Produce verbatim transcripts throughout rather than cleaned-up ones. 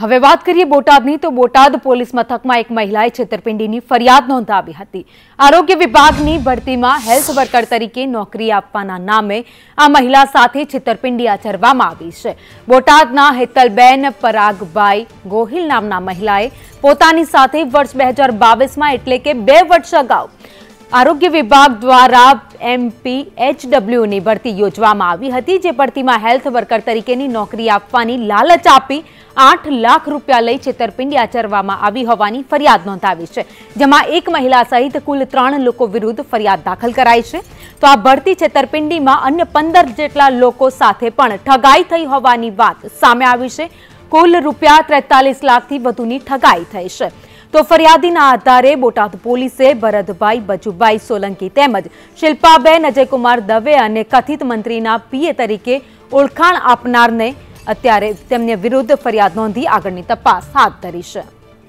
હવે વાત કરીએ બોટાદની તો બોટાદ પોલીસ મથકમાં એક મહિલાએ છેતરપિંડીની ફરિયાદ નોંધાવી હતી। આરોગ્ય વિભાગની ભરતીમાં હેલ્થ વર્કર તરીકે નોકરી આપવાના નામે આ મહિલા સાથે છેતરપિંડી આચરવામાં આવી છે। બોટાદના હેતલબેન પરાગભાઈ ગોહિલ નામના મહિલાએ પોતાની સાથે વર્ષ બે હજાર બાવીસમાં એટલે કે બે વર્ષ અગાઉ आरोग्य विभाग द्वारा एमपी एचडब्ल्यू ની ભરતી યોજવામાં આવી હતી, જે ભરતીમાં હેલ્થ વર્કર તરીકેની નોકરી આપવાની લાલચ આપી આઠ લાખ રૂપિયા લઈ છેતરપિંડી આચરવામાં આવી હોવાની ફરિયાદ નોંધાવી છે, જેમાં એક મહિલા સહિત કુલ ત્રણ લોકો વિરુદ્ધ ફરિયાદ દાખલ કરાઈ છે। તો આ ભરતી છેતરપિંડીમાં અન્ય પંદર જેટલા લોકો સાથે પણ ઠગાઈ થઈ હોવાની વાત સામે આવી છે। કુલ રૂપિયા ત્રેતાલીસ લાખથી વધુની ઠગાઈ થઈ છે। तो फरियादीना आधारे बोटाद पोलीसे भरतभाई बचुभाई सोलंकी तेमज शिल्पाबेन अजयकुमार दवे अने कथित मंत्रीना पीए तरीके ओळखाण आपनारने अत्यारे तेमने विरुद्ध फरियाद नोंधी आगळनी तपास हाथ धरी छे।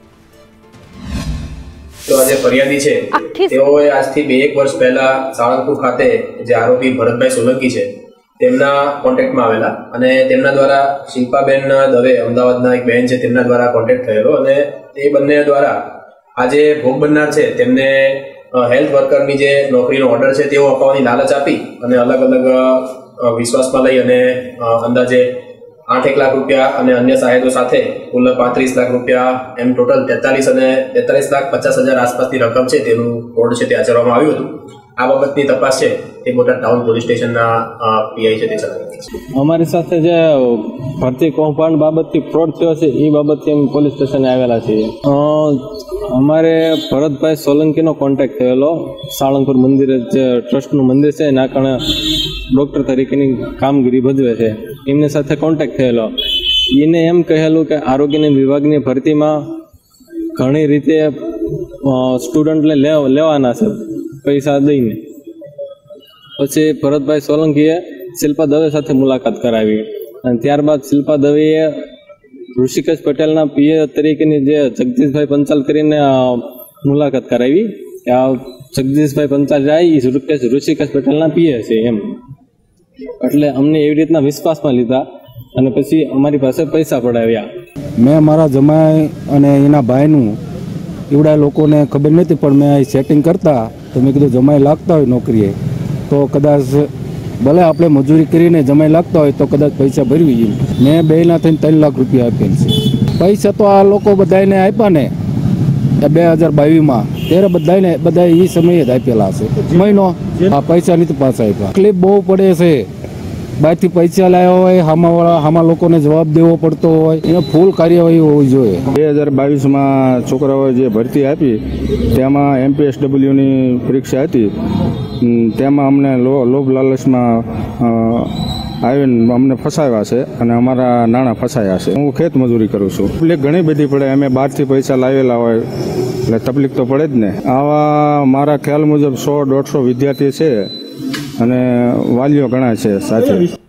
तो आज फरियादी छे तेओए आजथी बे एक वर्ष पहला साळंगपुर खाते जे आरोपी भरतभाई सोलंकी छे તેમના કોન્ટેક્ટમાં આવેલા અને તેમના દ્વારા શિલ્પાબેન દવે અમદાવાદના એક બેન છે તેમના દ્વારા કોન્ટેક્ટ થયેલો અને એ બંને દ્વારા આજે ભોગ બનનાર છે તેમને હેલ્થ વર્કરની જે નોકરીનો ઓર્ડર છે તેઓ અપાવવાની લાલચ આપી અને અલગ અલગ વિશ્વાસમાં લઈ અને અંદાજે આઠ એક લાખ રૂપિયા અને અન્ય સહાયતો સાથે કુલ પાંત્રીસ લાખ રૂપિયા એમ ટોટલ તેતાલીસ અને તેતાલીસ લાખ પચાસ હજાર આસપાસની રકમ છે તેનું કોડ છે તે આચરવામાં આવ્યું હતું। આ બાબતની તપાસ છે તે બોટાદ ટાઉન પોલીસ સ્ટેશનના પીઆઈ છે તે ચલાવે। અમારી સાથે જે ભરતી કૌભાંડ બાબતથી ફ્રોડ થયો છે એ બાબતથી અમે પોલીસ સ્ટેશને આવેલા છીએ। અમારે ભરતભાઈ સોલંકીનો કોન્ટેક્ટ થયેલો, સાળંગપુર મંદિરે જે ટ્રસ્ટનું મંદિર છે એના કારણે ડૉક્ટર તરીકેની કામગીરી ભજવે છે, એમની સાથે કોન્ટેક્ટ થયેલો। એને એમ કહેલું કે આરોગ્યની વિભાગની ભરતીમાં ઘણી રીતે સ્ટુડન્ટને લેવાના છે પૈસા દઈને। પછી ભરતભાઈ સોલંકીએ શિલ્પા દવે સાથે મુલાકાત કરાવી અને ત્યારબાદ શિલ્પા દવેએ ઋષિકેશ પટેલના પીએ તરીકેની જે જગદીશભાઈ પંચાલ કરીને મુલાકાત કરાવી। આ જગદીશભાઈ પંચાલ જાય એ ઋષિકેશ ઋષિકેશ પટેલના પીએ છે એમ, એટલે અમને એવી રીતના વિશ્વાસમાં લીધા અને પછી અમારી પાસે પૈસા પડાવ્યા। મેં મારા જમાઈ અને એના ભાઈનું એવડા લોકોને ખબર નથી, પણ મેં અહીં સેટિંગ કરતા તો મેં કીધું જમાઈ લાગતા હોય નોકરીએ તો કદાચ ભલે આપણે મજૂરી કરીને જમાઈ લાગતા હોય તો કદાચ પૈસા ભરવી જોઈએ। મેં બેના થઈને ત્રણ લાખ રૂપિયા આપેલ છે। પૈસા તો આ લોકો બધાને આપ્યા ને બે હજાર બાવીસમાં ત્યારે બધાને બધા એ સમયે જ આપેલા છે, મહિનો આ પૈસા નથી પાછા આપ્યા। તકલીફ બહુ પડે છે, બહારથી પૈસા લાવ્યા હોય હામાવાળા હામા લોકોને જવાબ દેવો પડતો હોય, એને ફૂલ કાર્યવાહી હોવી જોઈએ। બે હજાર બાવીસમાં છોકરાઓએ જે ભરતી આપી તેમાં એમપીએસડબલ્યુની પરીક્ષા હતી, તેમાં અમને લોભ લાલચમાં આવીને અમને ફસાવ્યા છે અને અમારા નાણાં ફસાયા છે। હું ખેત મજૂરી કરું છું, તકલીફ ઘણી બધી પડે, અમે બહારથી પૈસા લાવેલા હોય એટલે તકલીફ તો પડે જ ને। આવા મારા ખ્યાલ મુજબ સો દોઢસો વિદ્યાર્થી છે અને વાલીઓ ઘણા છે સાથે।